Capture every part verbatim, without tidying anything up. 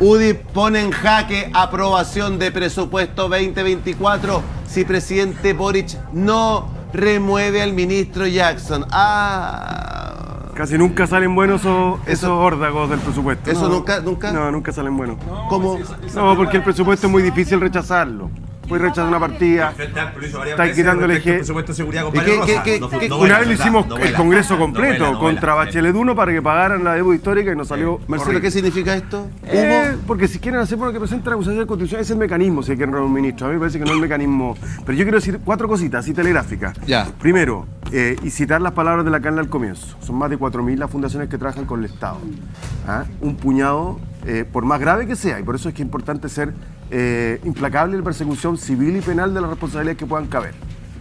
U D I pone en jaque aprobación de presupuesto veinte veinticuatro si presidente Boric no remueve al ministro Jackson. Ah. Casi nunca salen buenos esos, esos órdagos del presupuesto. ¿Eso no, nunca, nunca? No, nunca salen buenos. No, ¿Cómo? esa- esa No, porque el presupuesto es muy difícil rechazarlo. Puedes rechazar una partida. Está quitándole eje. ¿Y qué- qué- qué- qué- Una vez lo hicimos el Congreso completo contra Bachelet uno para que pagaran la deuda histórica y nos salió. Marcelo, horrible. ¿qué significa esto? Eh, porque si quieren hacer por lo que presenta la acusación de constitución, es el mecanismo, si hay que nombrar un ministro. A mí me parece que no es el mecanismo. Pero yo quiero decir cuatro cositas, así telegráficas. Ya. Primero, eh, y citar las palabras de la Carla al comienzo. Son más de cuatro mil las fundaciones que trabajan con el Estado. ¿Ah? Un puñado, eh, por más grave que sea, y por eso es que es importante ser eh, implacable en la persecución civil y penal de las responsabilidades que puedan caber.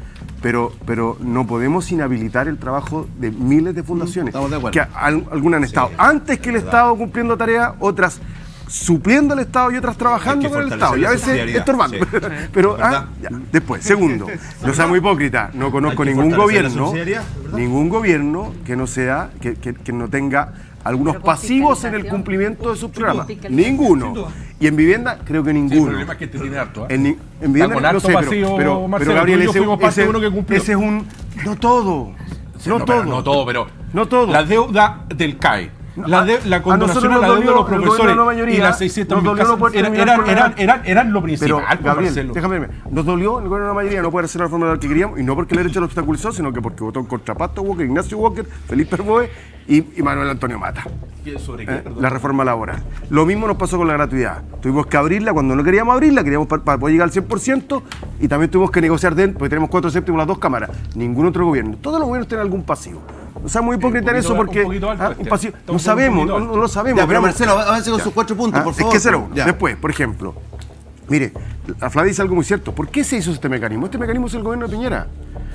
Pero, pero no podemos inhabilitar el trabajo de miles de fundaciones. Estamos de acuerdo. Que al- algunas han estado antes que el Estado cumpliendo tareas, otras supliendo al Estado y otras trabajando con el Estado. Y a veces estorbando. Sí. Pero ah, ya. Después, segundo, no seamos hipócritas, no conozco Hay que ningún fortalecer la gobierno, subsidiariedad, ¿verdad? ningún gobierno que no sea, que, que- que no tenga algunos Pero con pasivos en el fiscalización. cumplimiento de sus programas. fiscalización. Ninguno. Y en vivienda, creo que Sí, el ninguno. problema es que este tiene harto, ¿eh? En, ni- en Está vivienda, con no harto sé, pero, pasivo, pero, Marcelo, pero Gabriel, tú y yo ese, fuimos parte ese- de uno que cumplió. ese es un... No todo. No No, pero todo. no todo, pero. No todo. La deuda del C A E. La, de, la a condonación nosotros a la nos deuda de los dolió el profesores gobierno de la mayoría, y las seiscientas mil nos dolió no casas poder eran, terminar eran, con la- eran, eran, eran lo Pero, principal, pues, Gabriel, Marcelo. déjame verme. Nos dolió el gobierno de la mayoría no poder hacer la reforma laboral que queríamos, y no porque el derecho lo obstaculizó, sino que porque votó en contra Pato Walker, Ignacio Walker, Felipe Herboe y, y Manuel Antonio Mata. ¿Sobre qué? ¿Eh? Perdón. La reforma laboral. Lo mismo nos pasó con la gratuidad. Tuvimos que abrirla cuando no queríamos abrirla, queríamos para, para poder llegar al cien por ciento, y también tuvimos que negociar dentro, porque tenemos cuatro séptimos las dos cámaras. Ningún otro gobierno. Todos los gobiernos tienen algún pasivo. No seamos muy hipócritas en un eso poquito- porque un poquito alto ah, este. un pasivo. Está No un sabemos, poquito no, alto. no lo sabemos. Ya, pero Veamos. Marcelo, avance con Ya. sus cuatro puntos, Ah, por es favor. que cero. Ya. Después, por ejemplo, mire, la Flavia dice algo muy cierto. ¿Por qué se hizo este mecanismo? Este mecanismo es el gobierno de Piñera.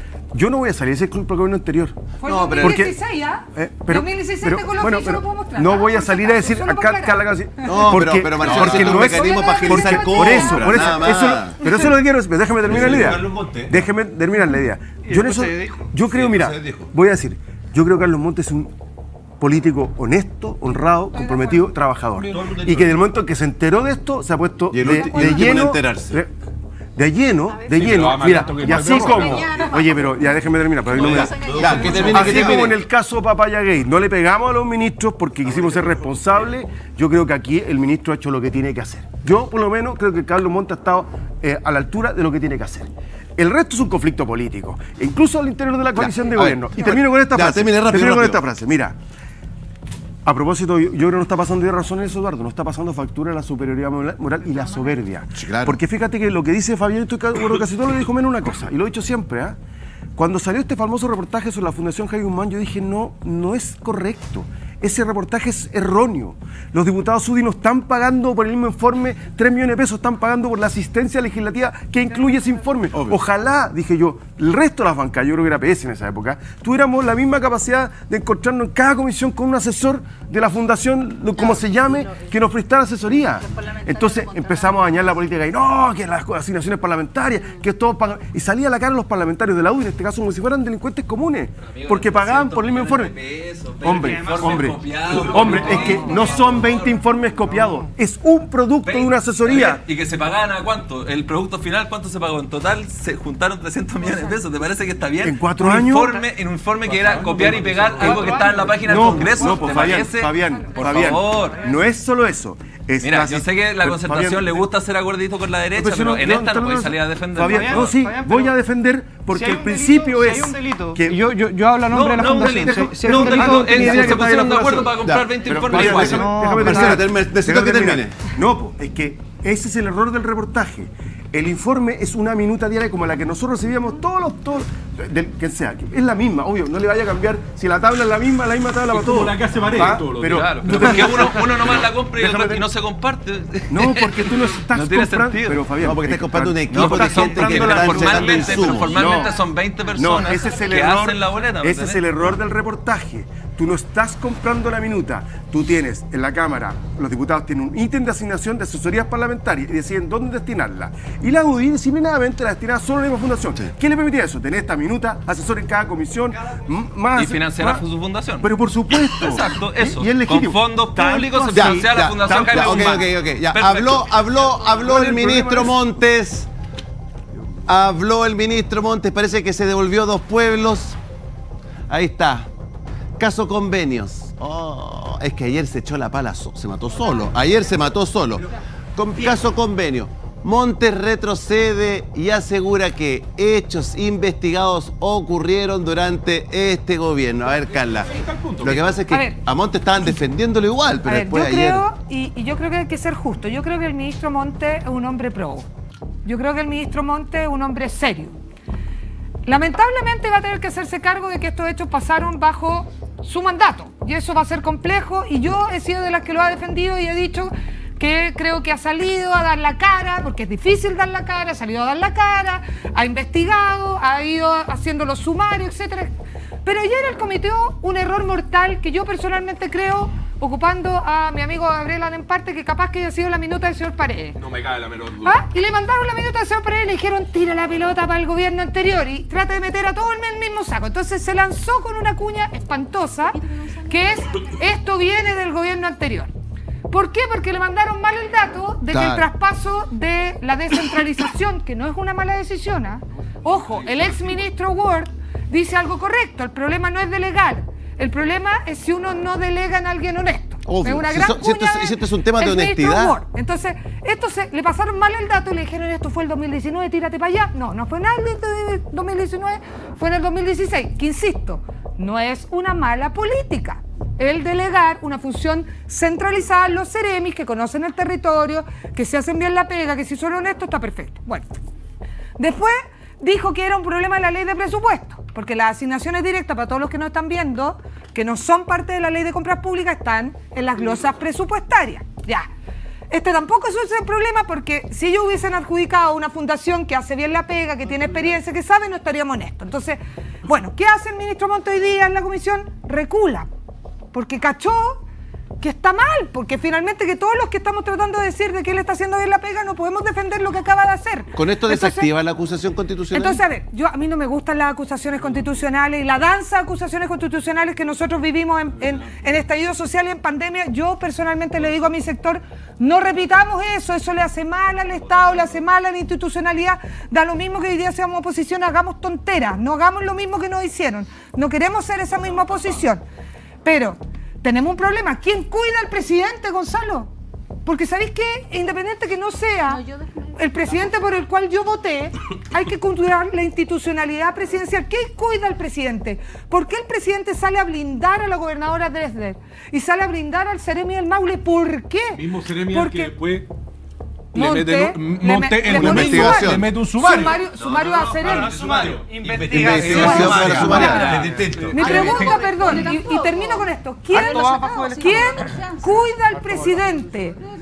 Yo no voy a salir de ese club para el gobierno anterior. Fue No, en pero- dos mil dieciséis, ¿ah? Eh, pero, dos mil dieciséis pero- tengo los bueno, oficios, pero lo puedo mostrar. no ¿ah? voy a Por salir a si decir acaso, solo acá, para acá la aclarar. casa- No, porque, pero, pero Marcelo, porque esto es no un es mecanismo para porque- agilizar por por compras, eso, por eso, nada más. eso, pero eso es lo que quiero, déjame terminar la idea. Carlos Montes. Déjeme terminar la idea. Yo en después eso, se dijo. yo creo, Sí, mira, se dijo. voy a decir, yo creo que Carlos Montes es un político honesto, honrado, comprometido, trabajador. Y que del momento en que se enteró de esto, se ha puesto Y el de, ulti- y de el último en lleno. enterarse. De, de lleno, de Sí, pero lleno, va más mira, lento que y el así perro. como, oye, pero ya déjeme terminar, pero ahí no me da. Ya, que termine, que Así como en termine. el caso Papaya Gay, no le pegamos a los ministros porque quisimos ser responsables, yo creo que aquí el ministro ha hecho lo que tiene que hacer. Yo, por lo menos, creo que Carlos Montes ha estado eh, a la altura de lo que tiene que hacer. El resto es un conflicto político, e incluso al interior de la coalición de a ver, gobierno. Y termino con esta ya, frase. termine rápido, termino con rápido. esta frase. Mira, a propósito, yo, yo creo que no está pasando de razón eso, Eduardo, no está pasando factura la superioridad moral moral y la soberbia. Sí, claro. Porque fíjate que lo que dice Fabián, estoy ca- bueno, casi todo lo dijo menos una cosa, y lo he dicho siempre, ¿ah? Cuando salió este famoso reportaje sobre la Fundación Jaime Guzmán, yo dije, no, no es correcto. Ese reportaje es erróneo. Los diputados U D I no están pagando por el mismo informe tres millones de pesos, están pagando por la asistencia legislativa que incluye ese informe. Obvio. Ojalá, dije yo, el resto de las bancas, yo creo que era P S en esa época, tuviéramos la misma capacidad de encontrarnos en cada comisión con un asesor de la fundación, lo- como se llame, que nos prestara asesoría. Entonces empezamos a dañar la política y no, que las asignaciones parlamentarias, que todos pagan. Y salía a la cara los parlamentarios de la U D I, en este caso, como si fueran delincuentes comunes, porque pagaban por el mismo informe. Hombre, hombre, hombre, es que no son veinte informes copiados, es un producto de una asesoría. Y que se pagaban a cuánto. El producto final, ¿cuánto se pagó? En total se juntaron trescientos millones de pesos. ¿Te parece que está bien? ¿En cuatro un años? Informe, en un informe que era copiar y pegar algo que estaba en la página del No, Congreso. no, pues ¿Te Fabián, parece? Fabián, Por Fabián, favor. no es solo eso. Es Mira, casi- yo sé que la pero, concertación Fabián, le gusta hacer acuerdito con la derecha, Pero si pero no- en no, esta no no, puede no, salir a defender. Fabián, por no, favor. sí, Fabián, voy pero a defender porque si hay el un principio delito, es si hay un delito, que y yo, yo, yo hablo a nombre de la No, no, un fundación. delito. Si- si hay No, un un delito, delito. tenía idea Ellos que se estaba pusieron en de la acuerdo fundación. para comprar Ya, veinte pero informes Fabián, iguales. déjame, No, déjame Marcelo, terminar. termina- necesito Déjame que terminar. termine. No, po, es que ese es el error del reportaje. El informe es una minuta diaria como la que nosotros recibíamos todos los, todos, del quien sea. Es la misma, obvio, no le vaya a cambiar. Si la tabla es la misma, la misma tabla para todos. como la que hace Varela ¿Ah? todos los Pero, Claro, tú pero te- porque uno, uno nomás la compra y, Déjame otro- y ter- no se comparte. No, porque tú no estás No tiene comprando. sentido. Pero Fabián, No, porque estás comprando un no equipo estás de gente que comprando está la entregando formalmente, pero insumos. formalmente No. son veinte No, personas ese es el que error. hacen la boleta. ¿me Ese es el entendés? error del reportaje. Tú no estás comprando la minuta. Tú tienes en la Cámara, los diputados tienen un ítem de asignación de asesorías parlamentarias y deciden dónde destinarla. Y la U D I disciplinadamente la destina solo a la misma fundación. Sí. ¿Qué le permitía eso? Tener esta minuta, asesor en cada comisión, más... Y financiar a su fundación. Pero por supuesto. Exacto, eso. Y, y es con fondos públicos se ya, financia ya, la fundación ya, Jaime ok, Guzmán. ok, ok, ya. Habló, habló, habló el ministro Montes. Habló el ministro Montes. Parece que se devolvió dos pueblos. Ahí está. Caso convenios. Oh, es que ayer se echó la pala, so se mató solo. Ayer se mató solo. Con, caso convenio. Montes retrocede y asegura que hechos investigados ocurrieron durante este gobierno. A ver, Carla. Lo que pasa es que a, ver, a Montes estaban defendiéndolo igual, pero a ver, después yo ayer... Creo, y, y yo creo que hay que ser justo. Yo creo que el ministro Montes es un hombre pro. Yo creo que el ministro Montes es un hombre serio. Lamentablemente va a tener que hacerse cargo de que estos hechos pasaron bajo su mandato. Y eso va a ser complejo. Y yo he sido de las que lo ha defendido y he dicho que creo que ha salido a dar la cara, porque es difícil dar la cara, ha salido a dar la cara, ha investigado, ha ido haciendo los sumarios, etcétera. Pero ayer él cometió un error mortal que yo personalmente creo, ocupando a mi amigo Gabriel en parte, que capaz que haya sido la minuta del señor Paredes. No me cae la menor duda. ¿Ah? Y le mandaron la minuta del señor Paredes y le dijeron, tira la pelota para el gobierno anterior y trata de meter a todo en el mismo saco. Entonces se lanzó con una cuña espantosa, que es, esto viene del gobierno anterior. ¿Por qué? Porque le mandaron mal el dato de claro. que el traspaso de la descentralización, que no es una mala decisión, ¿eh? Ojo, el ex ministro Ward dice algo correcto, el problema no es delegar, el problema es si uno no delega en alguien honesto. Obvio. Es una si gran so, si esto, si esto es un tema de honestidad. Ward. Entonces, esto se, le pasaron mal el dato y le dijeron, esto fue el dos mil diecinueve, tírate para allá. No, no fue nada el dos mil diecinueve, fue en el dos mil dieciséis, que insisto, no es una mala política. El delegar una función centralizada en los seremis que conocen el territorio, que se hacen bien la pega, que si son honestos, está perfecto. Bueno, después dijo que era un problema de la ley de presupuesto, porque las asignaciones directas, para todos los que no están viendo, que no son parte de la ley de compras públicas, están en las glosas presupuestarias. Ya. Este tampoco es un problema, porque si ellos hubiesen adjudicado a una fundación que hace bien la pega, que tiene experiencia, que sabe, no estaríamos honestos. Entonces, bueno, ¿qué hace el ministro Montes hoy día en la comisión? Recula. Porque cachó que está mal, porque finalmente que todos los que estamos tratando de decir de que él está haciendo bien la pega no podemos defender lo que acaba de hacer. ¿Con esto desactiva entonces, la acusación constitucional? Entonces, a ver, yo, a mí no me gustan las acusaciones constitucionales y la danza de acusaciones constitucionales que nosotros vivimos en, en, en estallido social y en pandemia. Yo personalmente le digo a mi sector, no repitamos eso, eso le hace mal al Estado, le hace mal a la institucionalidad. Da lo mismo que hoy día seamos oposición, hagamos tonteras, no hagamos lo mismo que nos hicieron. No queremos ser esa misma oposición. Pero tenemos un problema. ¿Quién cuida al presidente, Gonzalo? Porque ¿sabéis qué? Independiente que no sea el presidente por el cual yo voté, hay que cuidar la institucionalidad presidencial. ¿Quién cuida al presidente? ¿Por qué el presidente sale a blindar a la gobernadora Dresler y sale a blindar al Seremi del Maule? ¿Por qué? El mismo Seremi Porque... que después... Monte, le mete, monte le, en le una investigación. Le mete un sumario. Sumario, sumario no, no, a Seremi. no, no, sumario. Investigación para sumario. Mi pregunta, perdón, y, y termino con esto. ¿Quién, ¿quién cuida al presidente?